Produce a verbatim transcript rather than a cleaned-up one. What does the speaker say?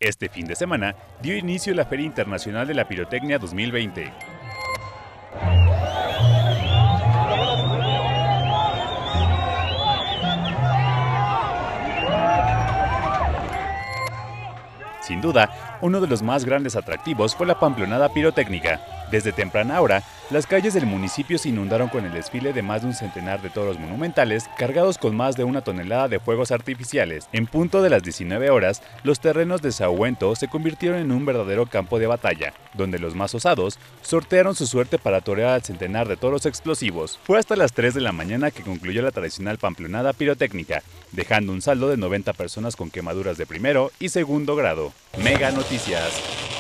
Este fin de semana dio inicio la Feria Internacional de la Pirotecnia dos mil veinte. Sin duda, uno de los más grandes atractivos fue la pamplonada pirotécnica. Desde temprana hora, las calles del municipio se inundaron con el desfile de más de un centenar de toros monumentales cargados con más de una tonelada de fuegos artificiales. En punto de las diecinueve horas, los terrenos de Sahuento se convirtieron en un verdadero campo de batalla, donde los más osados sortearon su suerte para torear al centenar de toros explosivos. Fue hasta las tres de la mañana que concluyó la tradicional pamplonada pirotécnica, dejando un saldo de noventa personas con quemaduras de primero y segundo grado. Mega Noticias.